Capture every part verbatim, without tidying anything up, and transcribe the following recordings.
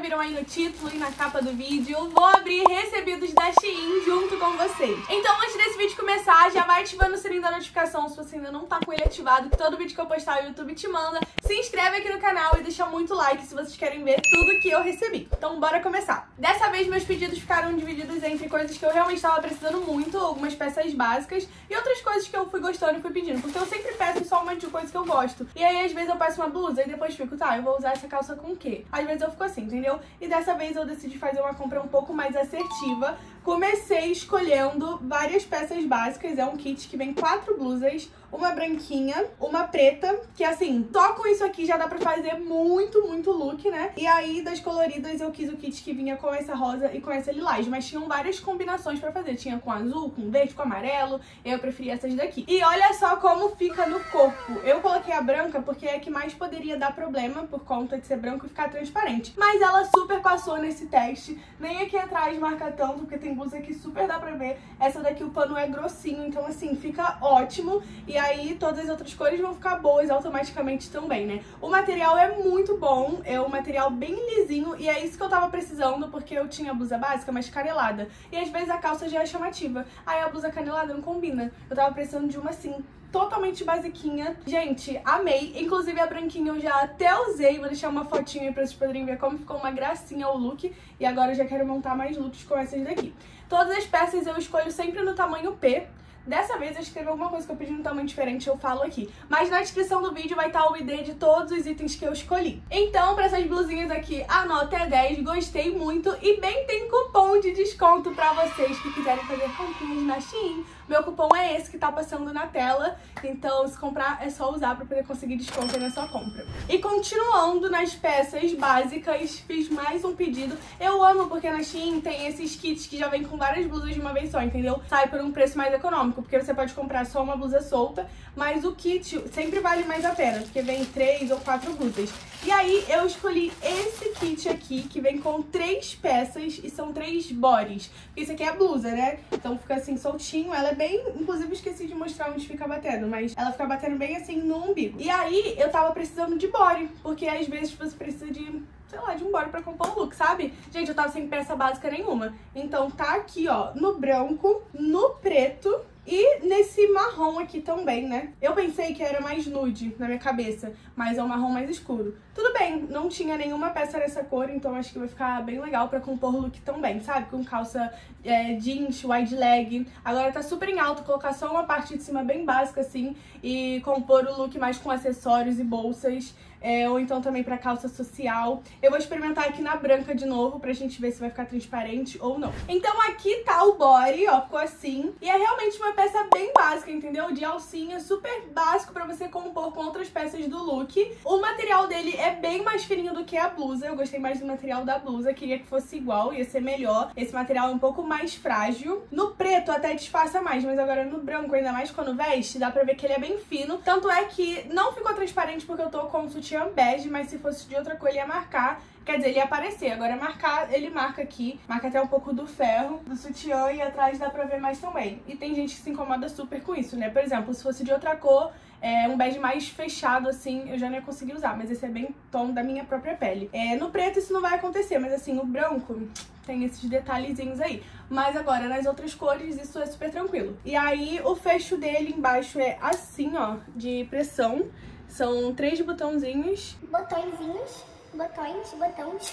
viram aí no título e na capa do vídeo, vou abrir recebidos da Shein junto com vocês. Então, antes desse vídeo começar, já vai ativando o sininho da notificação se você ainda não tá com ele ativado, que todo vídeo que eu postar o YouTube te manda. Se inscreve aqui no canal e deixa muito like se vocês querem ver tudo que eu recebi. Então, bora começar. Dessa vez, meus pedidos ficaram divididos entre coisas que eu realmente estava precisando muito, algumas peças básicas, e outras coisas que eu fui gostando e fui pedindo, porque eu sempre peço só um monte de coisa que eu gosto. E aí, às vezes, eu peço uma blusa e depois fico, tá, eu vou usar essa calça com o quê? Às vezes eu fico assim, entendeu? E dessa vez eu decidi fazer uma compra um pouco mais assertiva. Comecei escolhendo várias peças básicas. É um kit que vem quatro blusas, uma branquinha, uma preta, que assim, só com isso aqui já dá pra fazer muito, muito look, né? E aí, das coloridas, eu quis o kit que vinha com essa rosa e com essa lilás, mas tinham várias combinações pra fazer. Tinha com azul, com verde, com amarelo, eu preferi essas daqui. E olha só como fica no corpo. Eu coloquei a branca porque é a que mais poderia dar problema por conta de ser branco e ficar transparente. Mas ela super passou nesse teste. Nem aqui atrás marca tanto, porque tem blusa que super dá pra ver. Essa daqui o pano é grossinho, então assim, fica ótimo. E aí todas as outras cores vão ficar boas automaticamente também, né? O material é muito bom, é um material bem lisinho e é isso que eu tava precisando, porque eu tinha a blusa básica, mas canelada. E às vezes a calça já é chamativa. Aí a blusa canelada não combina. Eu tava precisando de uma assim, totalmente basiquinha. Gente, amei. Inclusive a branquinha eu já até usei. Vou deixar uma fotinha aí pra vocês poderem ver como ficou uma gracinha o look. E agora eu já quero montar mais looks com essas daqui. Todas as peças eu escolho sempre no tamanho P. Dessa vez eu escrevi alguma coisa que eu pedi num tamanho diferente, eu falo aqui. Mas na descrição do vídeo vai estar o I D de todos os itens que eu escolhi. Então, pra essas blusinhas aqui, a nota é dez, gostei muito. E bem, tem cupom de desconto pra vocês que quiserem fazer comprinhas na Shein. Meu cupom é esse que tá passando na tela. Então, se comprar, é só usar pra poder conseguir desconto aí na sua compra. E continuando nas peças básicas, fiz mais um pedido. Eu amo porque na Shein tem esses kits que já vem com várias blusas de uma vez só, entendeu? Sai por um preço mais econômico, porque você pode comprar só uma blusa solta, mas o kit sempre vale mais a pena, porque vem três ou quatro blusas. E aí eu escolhi esse kit aqui, que vem com três peças e são três bodies. Isso aqui é a blusa, né? Então fica assim soltinho, ela é bem... Inclusive esqueci de mostrar onde fica batendo, mas ela fica batendo bem assim no umbigo. E aí eu tava precisando de body, porque às vezes você precisa de... sei lá, de um body pra compor um look, sabe? Gente, eu tava sem peça básica nenhuma. Então tá aqui, ó, no branco, no preto e nesse marrom aqui também, né? Eu pensei que era mais nude na minha cabeça, mas é um marrom mais escuro. Tudo bem, não tinha nenhuma peça nessa cor, então acho que vai ficar bem legal pra compor look também, sabe? Com calça é, jeans, wide leg. Agora tá super em alta, colocar só uma parte de cima bem básica assim e compor o look mais com acessórios e bolsas. É, ou então também pra calça social. Eu vou experimentar aqui na branca de novo pra gente ver se vai ficar transparente ou não. Então aqui tá o body, ó, ficou assim. E é realmente uma peça bem básica, entendeu? De alcinha, super básico pra você compor com outras peças do look. O material dele é bem mais fininho do que a blusa. Eu gostei mais do material da blusa, queria que fosse igual, ia ser melhor. Esse material é um pouco mais frágil. No preto até disfarça mais, mas agora no branco, ainda mais quando veste, dá pra ver que ele é bem fino. Tanto é que não ficou transparente porque eu tô com o sutiã bege, mas se fosse de outra cor ele ia marcar. Quer dizer, ele ia aparecer. Agora marcar, ele marca aqui. Marca até um pouco do ferro, do sutiã, e atrás dá pra ver mais também. E tem gente que se incomoda super com isso, né? Por exemplo, se fosse de outra cor, é, um bege mais fechado, assim, eu já não ia conseguir usar. Mas esse é bem tom da minha própria pele. É, no preto isso não vai acontecer, mas assim, o branco tem esses detalhezinhos aí. Mas agora, nas outras cores, isso é super tranquilo. E aí, o fecho dele embaixo é assim, ó, de pressão. São três botãozinhos. Botõezinhos, botões, botões.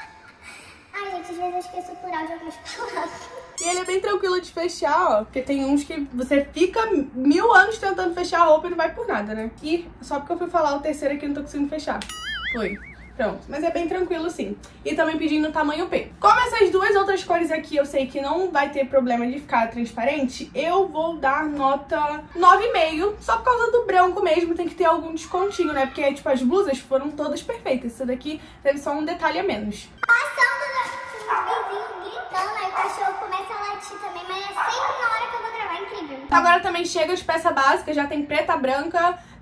Ai, gente, às vezes eu esqueço por áudio algumas palavras. E ele é bem tranquilo de fechar, ó. Porque tem uns que você fica mil anos tentando fechar a roupa e não vai por nada, né? E só porque eu fui falar o terceiro aqui, não tô conseguindo fechar. Foi. Pronto, mas é bem tranquilo sim. E também pedindo tamanho P. Como essas duas outras cores aqui eu sei que não vai ter problema de ficar transparente, eu vou dar nota nove vírgula cinco. Só por causa do branco mesmo, tem que ter algum descontinho, né? Porque, tipo, as blusas foram todas perfeitas. Essa daqui teve só um detalhe a menos. Passando no vizinho gritando, aí o cachorro começa a latir também, mas é sempre na hora que eu vou gravar, incrível. Agora também chega de peça básica, já tem preta, branca,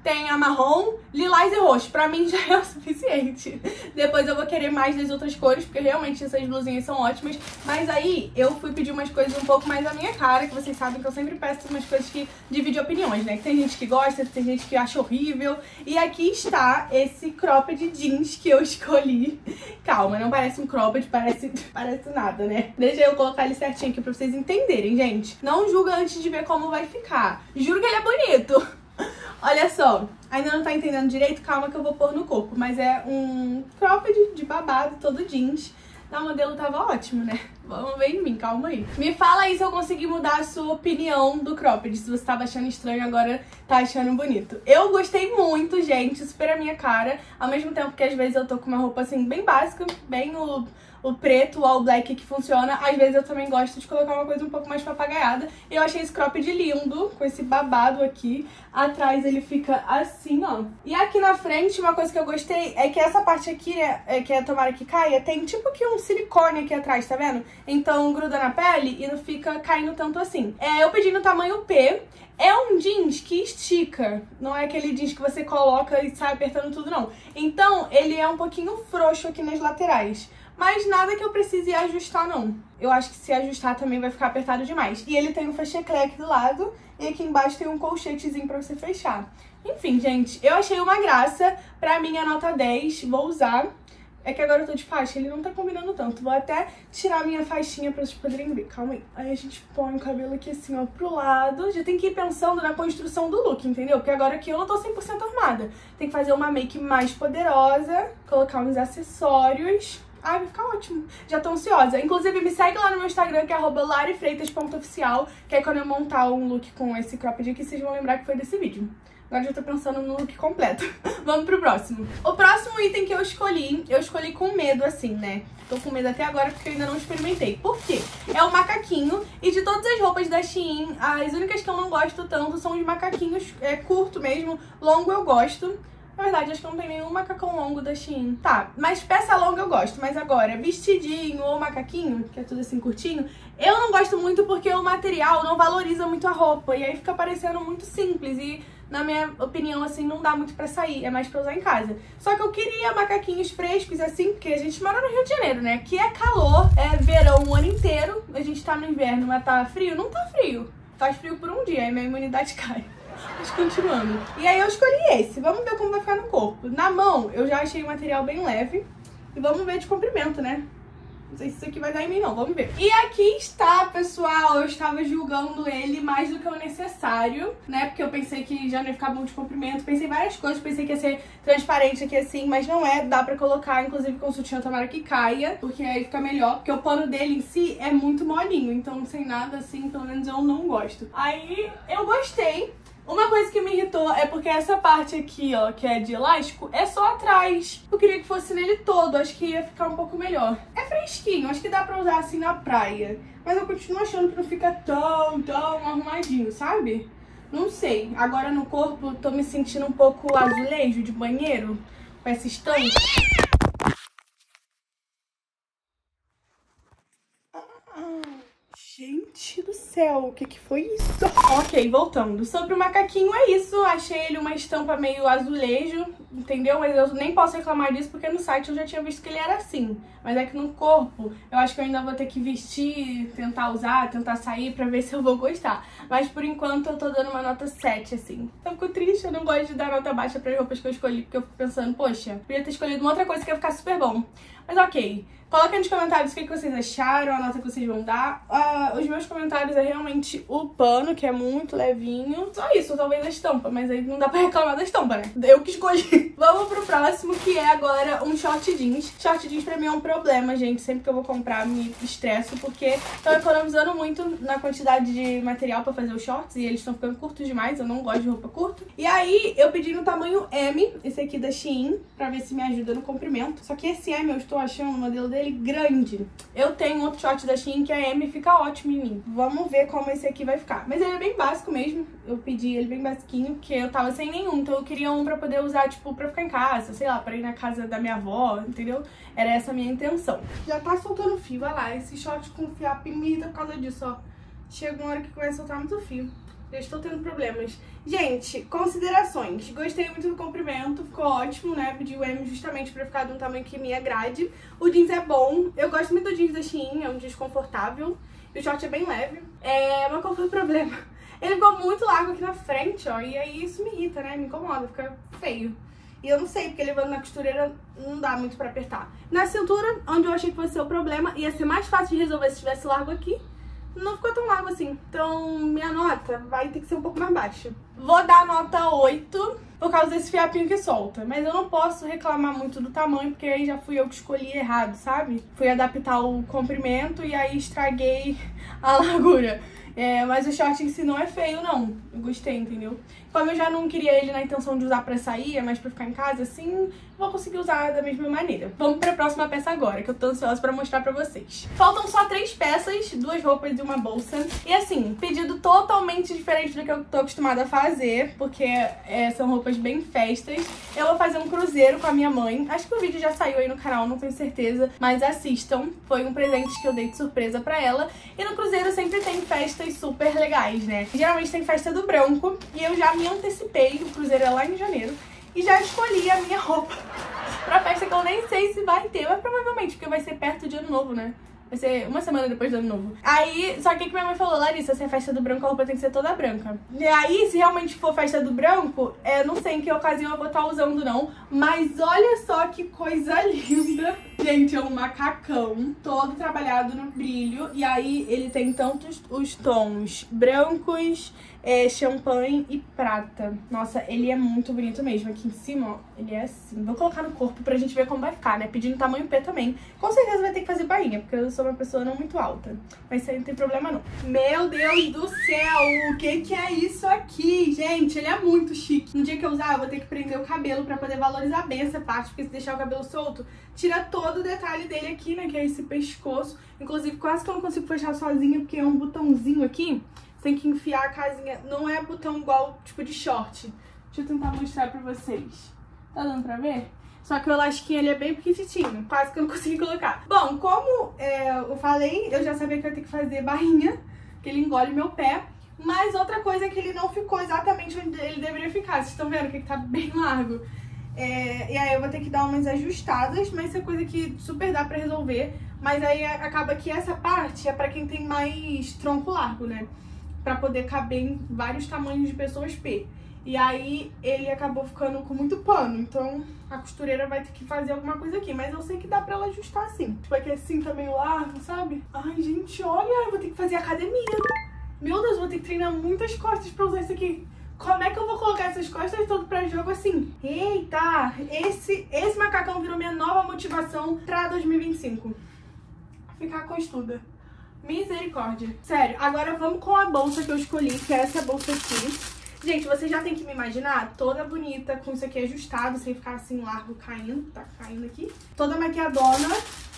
tem a marrom, lilás e roxo. Pra mim já é o suficiente. Depois eu vou querer mais das outras cores, porque realmente essas blusinhas são ótimas. Mas aí eu fui pedir umas coisas um pouco mais à minha cara, que vocês sabem que eu sempre peço umas coisas que dividem opiniões, né? Que tem gente que gosta, tem gente que acha horrível. E aqui está esse cropped jeans que eu escolhi. Calma, não parece um cropped, parece, parece nada, né? Deixa eu colocar ele certinho aqui pra vocês entenderem, gente. Não julga antes de ver como vai ficar. Juro que ele é bonito. Olha só, ainda não tá entendendo direito, calma que eu vou pôr no corpo. Mas é um cropped de babado, todo jeans. O modelo tava ótimo, né? Vamos ver em mim, calma aí. Me fala aí se eu consegui mudar a sua opinião do cropped. Se você tava achando estranho, agora tá achando bonito. Eu gostei muito, gente, super a minha cara. Ao mesmo tempo que às vezes eu tô com uma roupa assim, bem básica, bem o... o preto, o all black que funciona. Às vezes eu também gosto de colocar uma coisa um pouco mais papagaiada. Eu achei esse cropped lindo, com esse babado aqui. Atrás ele fica assim, ó. E aqui na frente, uma coisa que eu gostei é que essa parte aqui, é, que é tomara que caia, tem tipo que um silicone aqui atrás, tá vendo? Então gruda na pele e não fica caindo tanto assim. É, eu pedi no tamanho P. É um jeans que estica, não é aquele jeans que você coloca e sai apertando tudo, não. Então, ele é um pouquinho frouxo aqui nas laterais. Mas nada que eu precise ajustar, não. Eu acho que se ajustar também vai ficar apertado demais. E ele tem um fecheclé aqui do lado. E aqui embaixo tem um colchetezinho pra você fechar. Enfim, gente, eu achei uma graça. Pra mim é nota dez. Vou usar. É que agora eu tô de faixa, ele não tá combinando tanto. Vou até tirar a minha faixinha pra vocês poderem ver. Calma aí. Aí a gente põe o cabelo aqui assim, ó, pro lado. Já tem que ir pensando na construção do look, entendeu? Porque agora aqui eu não tô cem por cento armada. Tem que fazer uma make mais poderosa. Colocar uns acessórios. Ai, vai ficar ótimo. Já tô ansiosa. Inclusive, me segue lá no meu Instagram, que é arroba larifreitas ponto oficial, que é quando eu montar um look com esse cropped aqui, vocês vão lembrar que foi desse vídeo. Agora já tô pensando no look completo. Vamos pro próximo. O próximo item que eu escolhi, eu escolhi com medo, assim, né? Tô com medo até agora porque eu ainda não experimentei. Por quê? É o macaquinho. E de todas as roupas da Shein, as únicas que eu não gosto tanto são os macaquinhos é, curto mesmo. Longo eu gosto. Na verdade, acho que não tem nenhum macacão longo da Shein. Tá, mas peça longa eu gosto. Mas agora, vestidinho ou macaquinho, que é tudo assim curtinho, eu não gosto muito porque o material não valoriza muito a roupa. E aí fica parecendo muito simples e, na minha opinião, assim, não dá muito pra sair. É mais pra usar em casa. Só que eu queria macaquinhos frescos, assim, porque a gente mora no Rio de Janeiro, né? Aqui é calor, é verão o ano inteiro. A gente tá no inverno, mas tá frio? Não tá frio. Faz frio por um dia, aí minha imunidade cai. Mas continuando. E aí eu escolhi esse. Vamos ver como vai ficar no corpo. Na mão, eu já achei o material bem leve. E vamos ver de comprimento, né? Não sei se isso aqui vai dar em mim, não. Vamos ver. E aqui está, pessoal. Eu estava julgando ele mais do que o necessário, né? Porque eu pensei que já não ia ficar bom de comprimento. Pensei em várias coisas. Pensei que ia ser transparente aqui assim, mas não é. Dá pra colocar, inclusive, com sutiã, tomara que caia. Porque aí fica melhor. Porque o pano dele em si é muito molinho. Então, sem nada assim, pelo menos eu não gosto. Aí, eu gostei. Uma coisa que me irritou é porque essa parte aqui, ó, que é de elástico, é só atrás. Eu queria que fosse nele todo, acho que ia ficar um pouco melhor. É fresquinho, acho que dá pra usar assim na praia. Mas eu continuo achando que não fica tão, tão arrumadinho, sabe? Não sei. Agora no corpo, tô me sentindo um pouco azulejo de banheiro, com essa estampa. Gente do céu, o que que foi isso? Ok, voltando. Sobre o macaquinho é isso. Achei ele uma estampa meio azulejo, entendeu? Mas eu nem posso reclamar disso porque no site eu já tinha visto que ele era assim. Mas é que no corpo eu acho que eu ainda vou ter que vestir, tentar usar, tentar sair pra ver se eu vou gostar. Mas por enquanto eu tô dando uma nota sete, assim. Eu fico triste, eu não gosto de dar nota baixa pras roupas que eu escolhi, porque eu fico pensando, poxa, podia ter escolhido uma outra coisa que ia ficar super bom. Mas ok. Coloquem nos comentários o que vocês acharam, a nota que vocês vão dar. Uh, os meus comentários é realmente o pano, que é muito levinho. Só isso, talvez a estampa, mas aí não dá pra reclamar da estampa, né? Eu que escolhi. Vamos pro próximo, que é agora um short jeans. Short jeans pra mim é um problema, gente. Sempre que eu vou comprar, me estresso, porque estão economizando muito na quantidade de material pra fazer os shorts, e eles estão ficando curtos demais, eu não gosto de roupa curta. E aí, eu pedi no tamanho M, esse aqui da Shein, pra ver se me ajuda no comprimento. Só que esse M eu estou achando o modelo dele grande. Eu tenho outro short da Shein que é M e fica ótimo em mim. Vamos ver como esse aqui vai ficar. Mas ele é bem básico mesmo. Eu pedi ele bem basiquinho, porque eu tava sem nenhum. Então eu queria um pra poder usar, tipo, pra ficar em casa, sei lá, pra ir na casa da minha avó, entendeu? Era essa a minha intenção. Já tá soltando fio, olha lá. Esse short com fiapo me irrita por causa disso, ó. Chega uma hora que começa a soltar muito fio. Já estou tendo problemas. Gente, considerações. Gostei muito do comprimento, ficou ótimo, né? Pedi o M justamente pra ficar de um tamanho que me agrade. O jeans é bom. Eu gosto muito do jeans da Shein, é um jeans confortável. E o short é bem leve. É, mas qual foi o problema? Ele ficou muito largo aqui na frente, ó. E aí isso me irrita, né? Me incomoda, fica feio. E eu não sei, porque levando na costureira não dá muito pra apertar. Na cintura, onde eu achei que fosse ser o problema, ia ser mais fácil de resolver se tivesse largo aqui. Não ficou tão largo assim. Então, minha nota vai ter que ser um pouco mais baixa. Vou dar nota oito por causa desse fiapinho que solta. Mas eu não posso reclamar muito do tamanho, porque aí já fui eu que escolhi errado, sabe? Fui adaptar o comprimento e aí estraguei a largura. É, mas o short em si não é feio, não. Eu gostei, entendeu? Como eu já não queria ele na intenção de usar pra sair, é mais pra ficar em casa, assim, vou conseguir usar da mesma maneira. Vamos pra próxima peça agora, que eu tô ansiosa pra mostrar pra vocês. Faltam só três peças, duas roupas e uma bolsa. E assim, pedido totalmente diferente do que eu tô acostumada a fazer, porque é, são roupas bem festas. Eu vou fazer um cruzeiro com a minha mãe. Acho que o vídeo já saiu aí no canal, não tenho certeza, mas assistam. Foi um presente que eu dei de surpresa pra ela. E no cruzeiro sempre tem festas super legais, né? Geralmente tem festa do branco, e eu já me antecipei, o cruzeiro é lá em janeiro, e já escolhi a minha roupa pra festa que eu nem sei se vai ter, mas provavelmente, porque vai ser perto de ano novo, né? Vai ser uma semana depois do ano novo. Aí, só que que minha mãe falou, Larissa, se é festa do branco, a roupa tem que ser toda branca. E aí, se realmente for festa do branco, é, não sei em que ocasião eu vou estar usando, não. Mas olha só que coisa linda. Gente, é um macacão todo trabalhado no brilho. E aí, ele tem tantos os tons brancos, é, champanhe e prata. Nossa, ele é muito bonito mesmo. Aqui em cima, ó, ele é assim. Vou colocar no corpo pra gente ver como vai ficar, né? Pedindo tamanho P também. Com certeza vai ter que fazer bainha, porque eu sou uma pessoa não muito alta. Mas isso aí não tem problema, não. Meu Deus do céu! O que que é isso aqui? Gente, ele é muito chique. No dia que eu usar, eu vou ter que prender o cabelo pra poder valorizar bem essa parte, porque se deixar o cabelo solto, tira todo o detalhe dele aqui, né? Que é esse pescoço. Inclusive, quase que eu não consigo fechar sozinha, porque é um botãozinho aqui. Tem que enfiar a casinha. Não é botão igual, tipo, de short. Deixa eu tentar mostrar pra vocês. Tá dando pra ver? Só que o elastiquinho ele é bem pequitinho. Quase que eu não consegui colocar. Bom, como é, eu falei, eu já sabia que eu ia ter que fazer barrinha, que ele engole meu pé. Mas outra coisa é que ele não ficou exatamente onde ele deveria ficar. Vocês estão vendo que ele tá bem largo. É, e aí eu vou ter que dar umas ajustadas, mas isso é coisa que super dá pra resolver. Mas aí acaba que essa parte é pra quem tem mais tronco largo, né? Pra poder caber em vários tamanhos de pessoas P. E aí ele acabou ficando com muito pano, então a costureira vai ter que fazer alguma coisa aqui. Mas eu sei que dá pra ela ajustar assim. Tipo, aqui assim tá meio largo, sabe? Ai, gente, olha, eu vou ter que fazer academia. Meu Deus, vou ter que treinar muitas costas pra usar isso aqui. Como é que eu vou colocar essas costas todo pra jogo assim? Eita, esse, esse macacão virou minha nova motivação pra dois mil e vinte e cinco. Ficar costuda. Misericórdia. Sério, agora vamos com a bolsa que eu escolhi, que é essa bolsa aqui. Gente, vocês já tem que me imaginar toda bonita, com isso aqui ajustado, sem ficar assim largo caindo, tá caindo aqui. Toda maquiadona,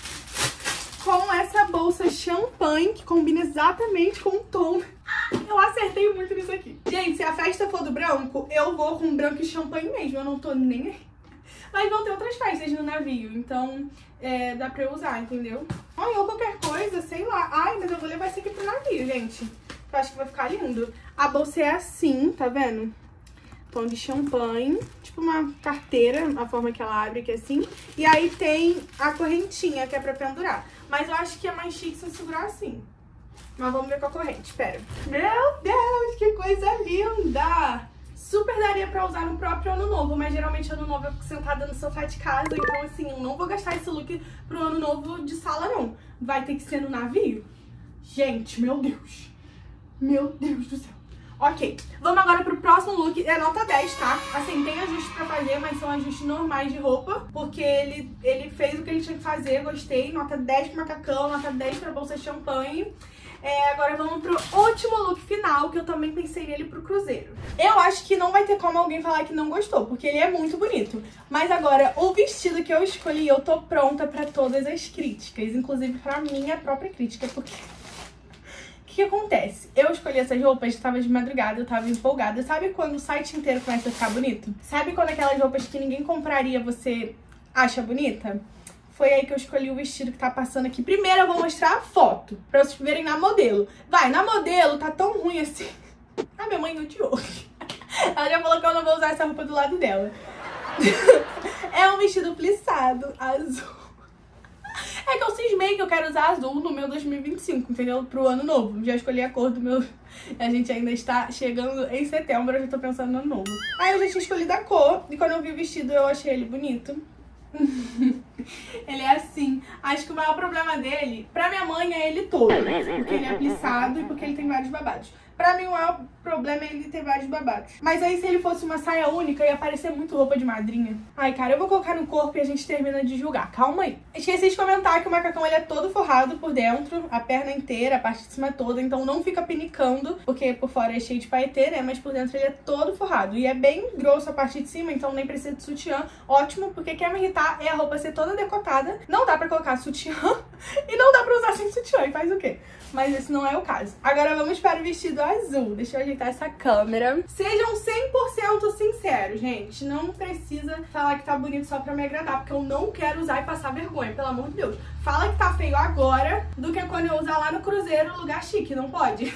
com essa bolsa champanhe, que combina exatamente com o tom. Eu acertei muito nisso aqui. Gente, se a festa for do branco, eu vou com branco e champanhe mesmo, eu não tô nem aí. Mas vão ter outras festas no navio, então é, dá pra eu usar, entendeu? Ai, ou qualquer coisa, sei lá. Ai, mas eu vou levar isso aqui pro navio, gente. Eu acho que vai ficar lindo. A bolsa é assim, tá vendo? Tom de champanhe, tipo uma carteira, a forma que ela abre, que é assim. E aí tem a correntinha, que é pra pendurar. Mas eu acho que é mais chique se eu segurar assim. Mas vamos ver com a corrente, espera. Meu Deus, que coisa linda! Super daria pra usar no próprio ano novo, mas geralmente ano novo eu fico sentada no sofá de casa, então assim, eu não vou gastar esse look pro ano novo de sala não. Vai ter que ser no navio? Gente, meu Deus. Meu Deus do céu. Ok, vamos agora pro próximo look, é nota dez, tá? Assim, tem ajustes pra fazer, mas são ajustes normais de roupa, porque ele, ele fez o que ele tinha que fazer, gostei. Nota dez pro macacão, nota dez pra bolsa champanhe. É, agora vamos pro último look final, que eu também pensei nele pro cruzeiro. Eu acho que não vai ter como alguém falar que não gostou, porque ele é muito bonito. Mas agora, o vestido que eu escolhi, eu tô pronta pra todas as críticas, inclusive pra minha própria crítica, porque... O que acontece? Eu escolhi essas roupas, tava de madrugada, eu tava empolgada. Sabe quando o site inteiro começa a ficar bonito? Sabe quando aquelas roupas que ninguém compraria você acha bonita? Foi aí que eu escolhi o vestido que tá passando aqui. Primeiro eu vou mostrar a foto, pra vocês verem na modelo. Vai, na modelo tá tão ruim assim. A minha mãe odiou. Ela já falou que eu não vou usar essa roupa do lado dela. É um vestido plissado, azul. É que eu cismei que eu quero usar azul no meu dois mil e vinte e cinco, entendeu? Pro ano novo. Já escolhi a cor do meu... A gente ainda está chegando em setembro, eu já tô pensando no ano novo. Aí eu já tinha escolhido a cor, e quando eu vi o vestido eu achei ele bonito. Ele é assim. Acho que o maior problema dele, pra minha mãe, é ele todo. Porque ele é plissado e porque ele tem vários babados. Pra mim, o maior problema é ele ter vários babados. Mas aí, se ele fosse uma saia única, ia parecer muito roupa de madrinha. Ai, cara, eu vou colocar no corpo e a gente termina de julgar. Calma aí. Esqueci de comentar que o macacão, ele é todo forrado por dentro, a perna inteira, a parte de cima toda. Então, não fica pinicando, porque por fora é cheio de paetê, né? Mas por dentro ele é todo forrado. E é bem grosso a parte de cima, então nem precisa de sutiã. Ótimo, porque quer me irritar é a roupa ser toda decotada. Não dá pra colocar sutiã e não dá pra usar sem sutiã. E faz o quê? Mas esse não é o caso. Agora vamos para o vestido azul. Deixa eu ajeitar essa câmera. Sejam cem por cento sinceros, gente. Não precisa falar que tá bonito só pra me agradar, porque eu não quero usar e passar vergonha, pelo amor de Deus. Fala que tá feio agora, do que quando eu usar lá no cruzeiro, lugar chique, não pode?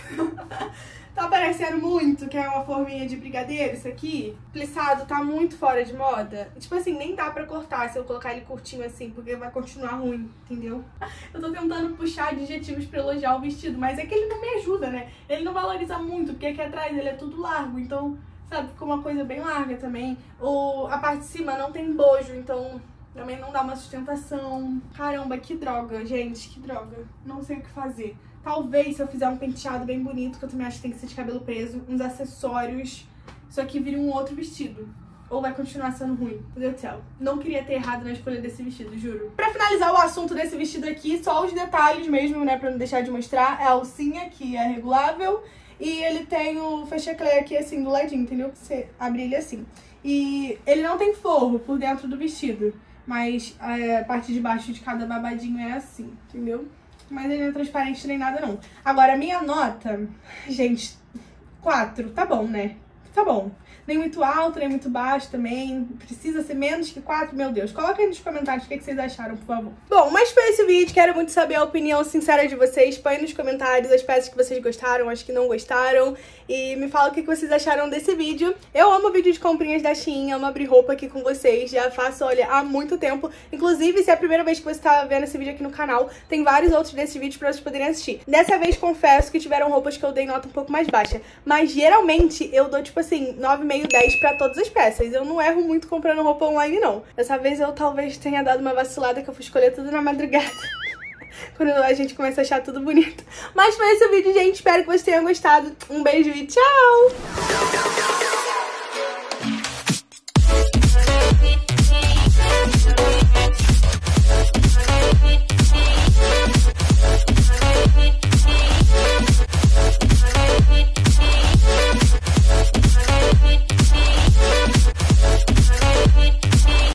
Tá parecendo muito que é uma forminha de brigadeiro isso aqui? Plissado tá muito fora de moda. Tipo assim, nem dá pra cortar se eu colocar ele curtinho assim, porque vai continuar ruim, entendeu? Eu tô tentando puxar adjetivos pra elogiar o vestido, mas é que ele não me ajuda, né? Ele não valoriza muito, porque aqui atrás ele é tudo largo, então, sabe, ficou uma coisa bem larga também. O, a parte de cima não tem bojo, então também não dá uma sustentação. Caramba, que droga, gente, que droga. Não sei o que fazer. Talvez, se eu fizer um penteado bem bonito, que eu também acho que tem que ser de cabelo preso, uns acessórios, isso aqui vira um outro vestido. Ou vai continuar sendo ruim. Meu Deus do céu. Não queria ter errado na escolha desse vestido, juro. Pra finalizar o assunto desse vestido aqui, só os detalhes mesmo, né, pra não deixar de mostrar. É a alcinha, que é regulável, e ele tem o fecheclé aqui, assim, do ladinho, entendeu? Você abre ele assim. E ele não tem forro por dentro do vestido, mas a parte de baixo de cada babadinho é assim, entendeu? Mas ele não é transparente nem nada, não. Agora, a minha nota... Gente, quatro. Tá bom, né? Tá bom. Nem muito alto, nem muito baixo também. Precisa ser menos que quatro? Meu Deus. Coloca aí nos comentários o que vocês acharam, por favor. Bom, mas foi esse vídeo. Quero muito saber a opinião sincera de vocês. Põe nos comentários as peças que vocês gostaram, as que não gostaram. E me fala o que vocês acharam desse vídeo. Eu amo vídeo de comprinhas da Shein. Amo abrir roupa aqui com vocês. Já faço, olha, há muito tempo. Inclusive, se é a primeira vez que você tá vendo esse vídeo aqui no canal, tem vários outros desses vídeos pra vocês poderem assistir. Dessa vez, confesso que tiveram roupas que eu dei nota um pouco mais baixa. Mas, geralmente, eu dou, tipo assim, nove vírgula cinco, dez pra todas as peças. Eu não erro muito comprando roupa online, não. Dessa vez eu talvez tenha dado uma vacilada que eu fui escolher tudo na madrugada. Quando a gente começa a achar tudo bonito. Mas foi esse o vídeo, gente. Espero que vocês tenham gostado. Um beijo e tchau!